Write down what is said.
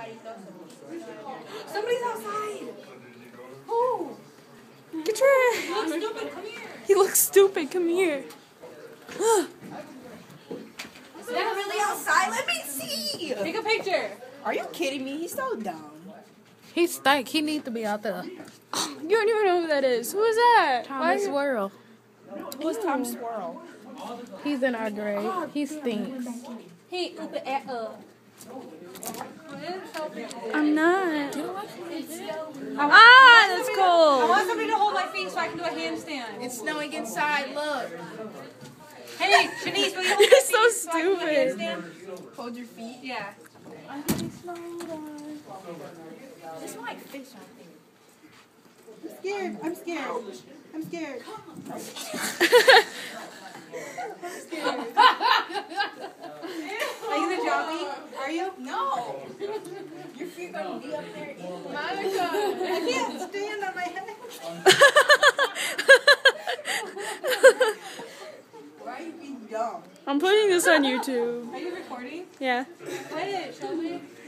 Somebody's outside. Who? Get your. You look stupid. Come here. He looks stupid. Come here. Is that really outside? Let me see. Take a picture. Are you kidding me? He's so dumb. He's stank. He needs to be out there. Oh, you don't even know who that is. Who is that? Tommy Swirl. Who's Tom Swirl? He's in our grade. He stinks. Hey, I'm not. Ah, that's I cool. want somebody to hold my feet so I can do a handstand. It's snowing inside. Look. Hey, Shanice, will you hold You're my so feet so I can do a stupid. handstand? Hold your feet. Yeah. I'm getting snowed on. This might fish, I think. I'm scared. I'm scared. I'm scared. I'm scared. Are you the jockey? Are you? No. Your feet gonna be up there. Monica, I can't stand on my head. Why are you being dumb? I'm putting this on YouTube. are you recording? Yeah. Play it, show me.